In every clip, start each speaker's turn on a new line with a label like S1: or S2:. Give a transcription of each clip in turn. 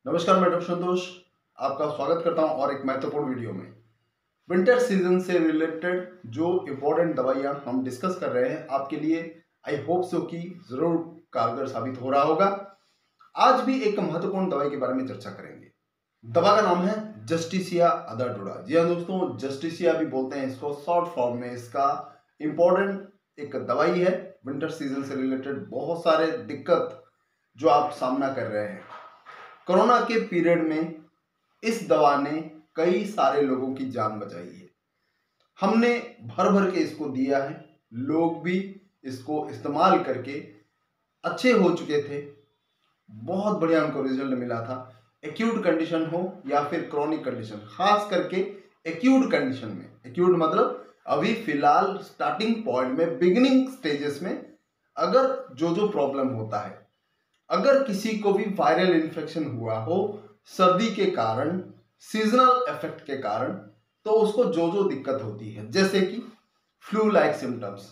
S1: नमस्कार, मैं डॉक्टर संतोष आपका स्वागत करता हूं और एक महत्वपूर्ण वीडियो में। विंटर सीजन से रिलेटेड जो इम्पोर्टेंट दवाइयां हम डिस्कस कर रहे हैं आपके लिए आई होप सो कि जरूर कारगर साबित हो रहा होगा। आज भी एक महत्वपूर्ण दवाई के बारे में चर्चा करेंगे। दवा का नाम है जस्टिसिया अदाडुरा। जी हाँ दोस्तों, जस्टिसिया भी बोलते हैं इसको, शॉर्ट फॉर्म में इसका इम्पोर्टेंट एक दवाई है। विंटर सीजन से रिलेटेड बहुत सारे दिक्कत जो आप सामना कर रहे हैं, कोरोना के पीरियड में इस दवा ने कई सारे लोगों की जान बचाई है। हमने भर भर के इसको दिया है, लोग भी इसको इस्तेमाल करके अच्छे हो चुके थे, बहुत बढ़िया उनको रिजल्ट मिला था। एक्यूट कंडीशन हो या फिर क्रॉनिक कंडीशन, खास करके एक्यूट कंडीशन में, एक्यूट मतलब अभी फिलहाल स्टार्टिंग पॉइंट में, बिगिनिंग स्टेजेस में अगर जो प्रॉब्लम होता है, अगर किसी को भी वायरल इन्फेक्शन हुआ हो सर्दी के कारण, सीजनल इफेक्ट के कारण, तो उसको जो दिक्कत होती है, जैसे कि फ्लू लाइक सिम्टम्स,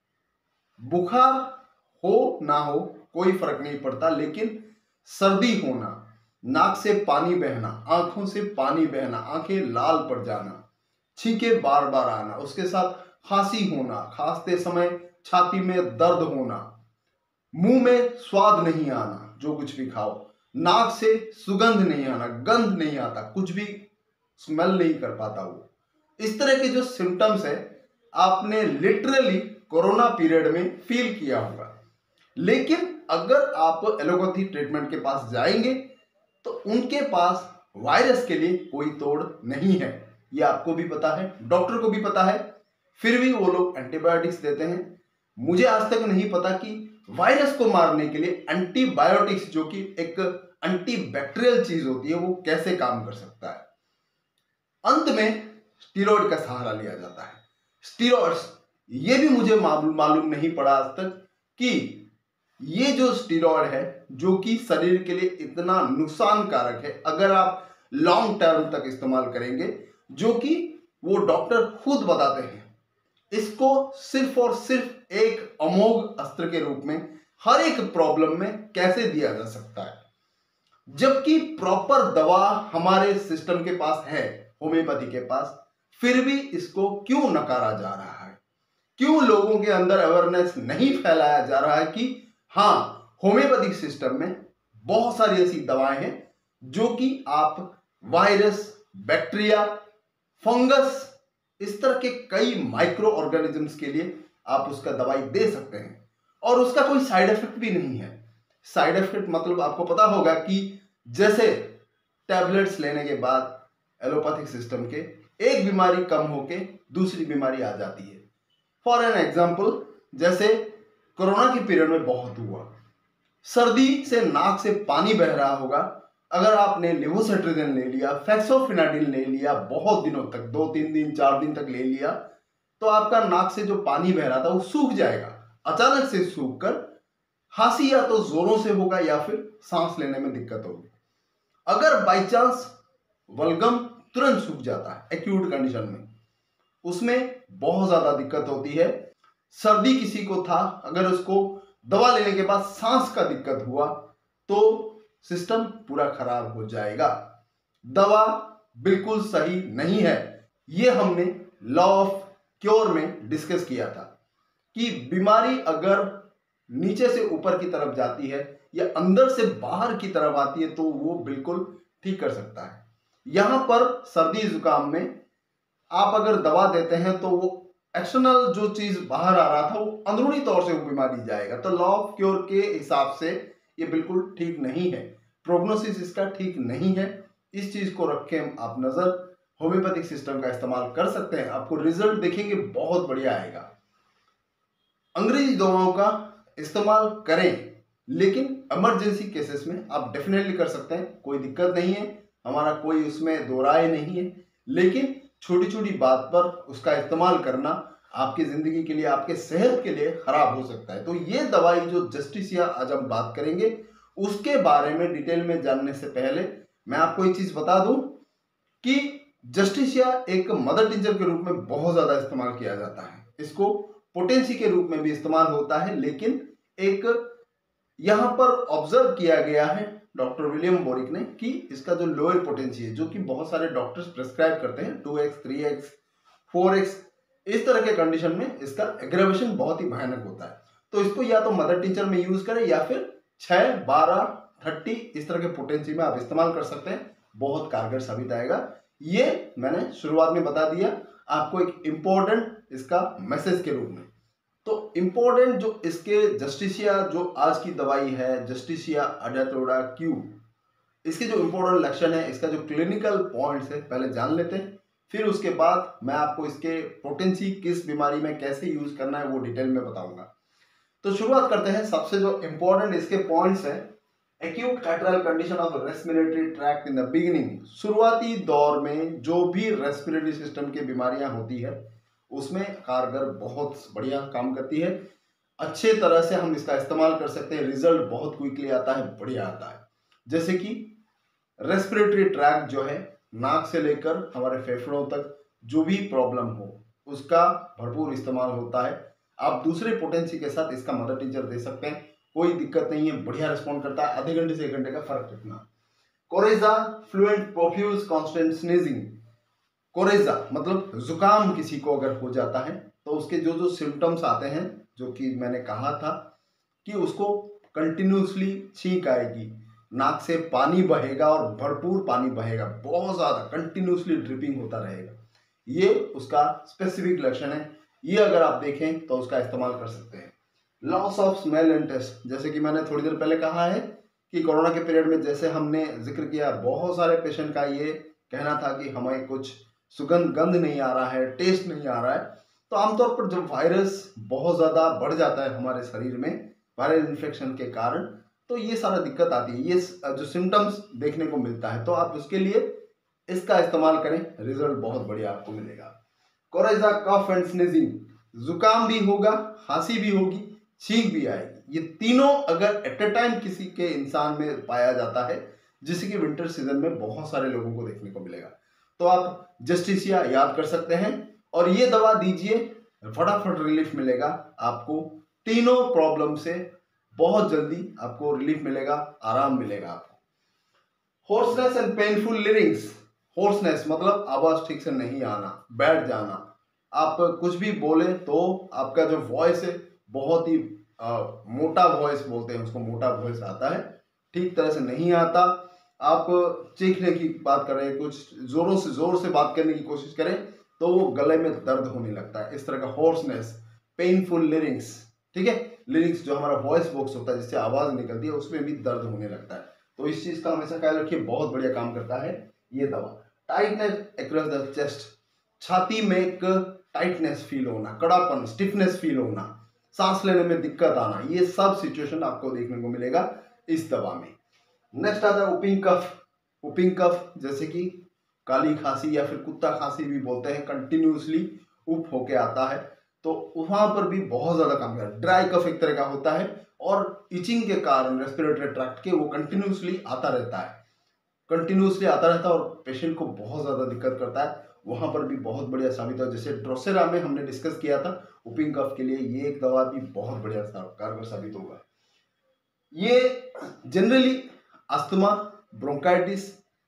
S1: बुखार हो ना हो कोई फर्क नहीं पड़ता, लेकिन सर्दी होना, नाक से पानी बहना, आंखों से पानी बहना, आंखें लाल पड़ जाना, छींके बार बार आना, उसके साथ खांसी होना, खांसते समय छाती में दर्द होना, मुंह में स्वाद नहीं आना, जो कुछ भी खाओ, नाक से सुगंध नहीं आना, गंध नहीं आता, कुछ भी स्मेल नहीं कर पाता वो, इस तरह के जो सिम्टम्स है आपने लिटरली कोरोना पीरियड में फील किया होगा। लेकिन अगर आप एलोपैथी ट्रीटमेंट के पास जाएंगे तो उनके पास वायरस के लिए कोई तोड़ नहीं है, ये आपको भी पता है, डॉक्टर को भी पता है, फिर भी वो लोग एंटीबायोटिक्स देते हैं। मुझे आज तक नहीं पता कि वायरस को मारने के लिए एंटीबायोटिक्स, जो कि एक एंटीबैक्टीरियल चीज होती है, वो कैसे काम कर सकता है। अंत में स्टीरॉयड का सहारा लिया जाता है। स्टीरॉयड्स, ये भी मुझे मालूम नहीं पड़ा आज तक कि ये जो स्टीरॉयड है, जो कि शरीर के लिए इतना नुकसानकारक है अगर आप लॉन्ग टर्म तक इस्तेमाल करेंगे, जो कि वो डॉक्टर खुद बताते हैं, इसको सिर्फ और सिर्फ एक अमोघ अस्त्र के रूप में हर एक प्रॉब्लम में कैसे दिया जा सकता है, जबकि प्रॉपर दवा हमारे सिस्टम के पास है, होम्योपैथी के पास, फिर भी इसको क्यों नकारा जा रहा है, क्यों लोगों के अंदर अवेयरनेस नहीं फैलाया जा रहा है कि हाँ, होम्योपैथिक सिस्टम में बहुत सारी ऐसी दवाएं हैं जो कि आप वायरस, बैक्टीरिया, फंगस, इस तरह के कई माइक्रो ऑर्गेनिजम्स के लिए आप उसका दवाई दे सकते हैं और उसका कोई साइड इफेक्ट भी नहीं है। साइड इफेक्ट मतलब आपको पता होगा कि जैसे टैबलेट्स लेने के बाद एलोपैथिक सिस्टम के एक बीमारी कम होके दूसरी बीमारी आ जाती है। फॉर एन एग्जाम्पल, जैसे कोरोना के पीरियड में बहुत हुआ, सर्दी से नाक से पानी बह रहा होगा, अगर आपने लेवोसिट्रिजिन ले लिया, फेक्सोफिनाडिल ले लिया, बहुत दिनों तक, 2-3 दिन 4 दिन तक ले लिया, तो आपका नाक से जो पानी बह रहा था वो सूख जाएगा, अचानक से सूख कर खांसी या तो जोरों से होगा या फिर सांस लेने में दिक्कत होगी। अगर बाई चांस बलगम तुरंत सूख जाता है एक्यूट कंडीशन में, उसमें बहुत ज्यादा दिक्कत होती है। सर्दी किसी को था, अगर उसको दवा लेने के बाद सांस का दिक्कत हुआ तो सिस्टम पूरा खराब हो जाएगा। दवा बिल्कुल सही नहीं है। यह हमने लॉ ऑफ क्योर में डिस्कस किया था कि बीमारी अगर नीचे से ऊपर की तरफ जाती है या अंदर से बाहर की तरफ आती है तो वो बिल्कुल ठीक कर सकता है। यहां पर सर्दी जुकाम में आप अगर दवा देते हैं तो वो एक्सटर्नल जो चीज बाहर आ रहा था वो अंदरूनी तौर से वो बीमारी जाएगा। तो लॉ ऑफ क्योर के हिसाब से ये बिल्कुल ठीक नहीं है, प्रोग्नोसिस इसका ठीक नहीं है। इस चीज को रखें आप नजर, होम्योपैथिक सिस्टम का इस्तेमाल कर सकते हैं, आपको रिजल्ट देखेंगे बहुत बढ़िया आएगा। अंग्रेजी दवाओं का इस्तेमाल करें, लेकिन इमरजेंसी केसेस में आप डेफिनेटली कर सकते हैं, कोई दिक्कत नहीं है, हमारा कोई उसमें दो राय नहीं है। लेकिन छोटी छोटी बात पर उसका इस्तेमाल करना आपकी जिंदगी के लिए, आपके सेहत के लिए खराब हो सकता है। तो ये दवाई जो जस्टिसिया आज हम बात करेंगे, उसके बारे में डिटेल में जानने से पहले मैं आपको एक चीज बता दूं कि जस्टिसिया एक मदर टिंचर के रूप में बहुत ज्यादा इस्तेमाल किया जाता है। इसको पोटेंसी के रूप में भी इस्तेमाल होता है, लेकिन एक यहां पर ऑब्जर्व किया गया है डॉक्टर विलियम बोरिक ने कि इसका जो लोअर पोटेंसी है, जो कि बहुत सारे डॉक्टर्स प्रेस्क्राइब करते हैं 2x 3x 4x, इस तरह के कंडीशन में इसका एग्रेवेशन बहुत ही भयानक होता है। तो इसको या तो मदर टीचर में यूज करें या फिर 6, 12, 30 इस तरह के पोटेंसी में आप इस्तेमाल कर सकते हैं, बहुत कारगर साबित आएगा। ये मैंने शुरुआत में बता दिया आपको एक इंपॉर्टेंट इसका मैसेज के रूप में। तो इंपॉर्टेंट जो इसके जस्टिसिया जो आज की दवाई है, जस्टिसिया अडाटोडा क्यू, इसके जो इंपॉर्टेंट लक्षण है, इसका जो क्लिनिकल पॉइंट्स है पहले जान लेते हैं, फिर उसके बाद मैं आपको इसके पोटेंसी किस बीमारी में कैसे यूज करना है वो डिटेल में बताऊंगा। तो शुरुआत करते हैं। सबसे जो इंपॉर्टेंट इसके पॉइंट्स है, acute catarrhal condition of respiratory tract in the beginning, शुरुआती दौर में जो भी रेस्पिरेटरी सिस्टम की बीमारियां होती है उसमें कारगर बहुत बढ़िया काम करती है। अच्छे तरह से हम इसका इस्तेमाल कर सकते हैं, रिजल्ट बहुत क्विकली आता है, बढ़िया आता है। जैसे कि रेस्पिरेटरी ट्रैक्ट जो है, नाक से लेकर हमारे फेफड़ों तक जो भी प्रॉब्लम हो उसका भरपूर इस्तेमाल होता है। आप दूसरे पोटेंसी के साथ इसका मदर टीचर दे सकते हैं, कोई दिक्कत नहीं है, बढ़िया रिस्पॉन्ड करता है। आधे घंटे से 1 घंटे का फर्क रखना। Coryza fluent profuse constant sneezing, coryza मतलब जुकाम किसी को अगर हो जाता है तो उसके जो जो सिम्टम्स आते हैं, जो कि मैंने कहा था कि उसको कंटिन्यूसली छींक आएगी, नाक से पानी बहेगा और भरपूर पानी बहेगा, बहुत ज़्यादा कंटिन्यूसली ड्रिपिंग होता रहेगा, ये उसका स्पेसिफिक लक्षण है। ये अगर आप देखें तो उसका इस्तेमाल कर सकते हैं। Loss of smell and taste, जैसे कि मैंने थोड़ी देर पहले कहा है कि कोरोना के पीरियड में जैसे हमने जिक्र किया, बहुत सारे पेशेंट का ये कहना था कि हमें कुछ गंध नहीं आ रहा है, टेस्ट नहीं आ रहा है। तो आमतौर पर जब वायरस बहुत ज़्यादा बढ़ जाता है हमारे शरीर में वायरल इन्फेक्शन के कारण, तो ये सारा दिक्कत आती है, ये जो सिम्टम्स देखने को मिलता है। तो आप उसके लिए इसका इस्तेमाल करें, रिजल्ट बहुत बढ़िया आपको मिलेगा। कोरेजा कफ एंड स्नीजिंग, जुकाम भी होगा, खांसी भी होगी, छींक भी आएगी, ये तीनों अगर एट ए टाइम किसी के इंसान में पाया जाता है, जिससे कि विंटर सीजन में बहुत सारे लोगों को देखने को मिलेगा, तो आप जस्टिसिया याद कर सकते हैं और ये दवा दीजिए, फटाफट रिलीफ मिलेगा आपको। तीनों प्रॉब्लम से बहुत जल्दी आपको रिलीफ मिलेगा, आराम मिलेगा आपको। Hoarseness and painful larynx, hoarseness मतलब आवाज ठीक से नहीं आना, बैठ जाना, आप कुछ भी बोले तो आपका जो वॉइस है बहुत ही मोटा वॉइस बोलते हैं उसको, मोटा वॉइस आता है, ठीक तरह से नहीं आता। आप चीखने की बात करें, कुछ जोर से बात करने की कोशिश करें तो वो गले में दर्द होने लगता है, इस तरह का होर्सनेस, पेनफुल लिरिंग्स, ठीक है। लिरिंग्स जो हमारा वॉइस बॉक्स होता है जिससे आवाज निकलती है उसमें भी दर्द होने लगता है, तो इस चीज का हमेशा ख्याल रखिए, बहुत बढ़िया काम करता है ये दवा। टाइटनेस अक्रॉस द चेस्ट, छाती में एक टाइटनेस फील होना, कड़ापन, स्टिफनेस फील होना, सांस लेने में दिक्कत आना, ये सब सिचुएशन आपको देखने को मिलेगा इस दवा में। नेक्स्ट आता है उपिंग कफ। उपिंग कफ जैसे कि काली खांसी या फिर कुत्ता खांसी भी बोलते हैं, कंटिन्यूसली उप होके आता है, तो वहां पर भी बहुत ज्यादा काम करता है। ड्राई कफ एक तरह का होता है और इचिंग के कारण रेस्पिरेटरी ट्रैक्ट के वो कंटिन्यूसली आता रहता है, कंटिन्यूसली आता रहता है और पेशेंट को बहुत ज्यादा दिक्कत करता है, वहां पर भी बहुत बढ़िया साबित हुआ। जैसे ड्रोसेरा में हमने डिस्कस किया था उपिंग कफ के लिए, ये एक दवा भी बहुत बढ़िया कारगर साबित होगा। ये जनरली अस्थमा, ब्रोंकाइटिस,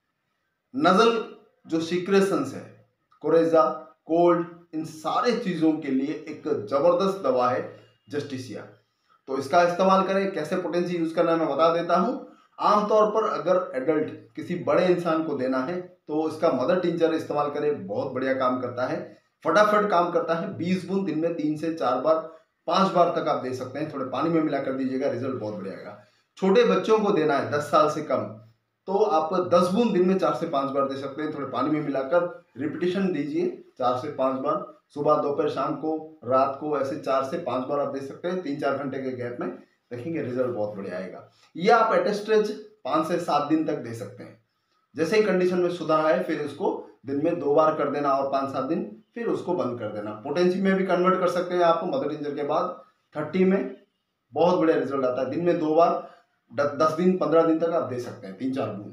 S1: नजल जो सिक्रेशंस है, कोरेजा, कोल्ड, इन सारे चीजों के लिए एक जबरदस्त दवा है जस्टिसिया। तो इसका इस्तेमाल करें, कैसे पोटेंसी यूज करना है मैं बता देता हूं। आमतौर पर अगर एडल्ट किसी बड़े इंसान को देना है तो इसका मदर टिंचर इस्तेमाल करें, बहुत बढ़िया काम करता है, फटाफट काम करता है। 20 बूंद दिन में 3 से 4 बार 5 बार तक आप दे सकते हैं, थोड़े पानी में मिला कर दीजिएगा, रिजल्ट बहुत बढ़िया आएगा। छोटे बच्चों को देना है 10 साल से कम, तो आप 10 बूंद दिन में 4 से 5 बार दे सकते हैं, थोड़े पानी में मिलाकर रिपीटेशन दीजिए 4 से 5 बार, सुबह, दोपहर, शाम को, रात को, ऐसे 4 से 5 बार आप दे सकते हैं 3-4 घंटे के गैप में, देखेंगे रिजल्ट बहुत बढ़िया आएगा। ये आप एट स्ट्रेच 5 से 7 दिन तक दे सकते हैं। जैसे ही कंडीशन में सुधार आए फिर उसको दिन में 2 बार कर देना और 5-7 दिन फिर उसको बंद कर देना। पोटेंसी में भी कन्वर्ट कर सकते हैं आप मदर टिंचर के बाद 30 में, बहुत बढ़िया रिजल्ट आता है। दिन में 2 बार 10 दिन 15 दिन तक आप दे सकते हैं, 3-4 बूंद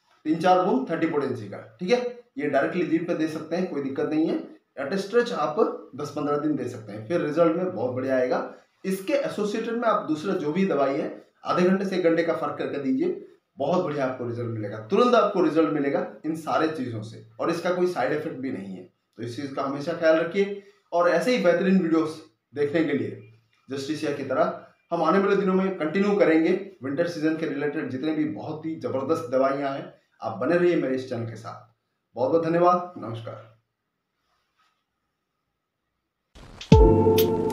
S1: 30 पोटेंसी का, ठीक है। ये डायरेक्टली जीभ पे दे सकते हैं, कोई दिक्कत नहीं है। एट स्ट्रेच आप 10-15 दिन दे सकते हैं, फिर रिजल्ट में बहुत बढ़िया आएगा। इसके एसोसिएटेड में आप दूसरा जो भी दवाई है आधे घंटे से 1 घंटे का फर्क करके दीजिए, बहुत बढ़िया आपको रिजल्ट मिलेगा, तुरंत आपको रिजल्ट मिलेगा इन सारे चीज़ों से, और इसका कोई साइड इफेक्ट भी नहीं है। तो इस चीज़ का हमेशा ख्याल रखिए, और ऐसे ही बेहतरीन वीडियोस देखने के लिए जस्टिसिया की तरह हम आने वाले दिनों में कंटिन्यू करेंगे विंटर सीजन के रिलेटेड जितने भी बहुत ही जबरदस्त दवाइयाँ हैं। आप बने रहिए मेरे इस चैनल के साथ। बहुत बहुत धन्यवाद, नमस्कार।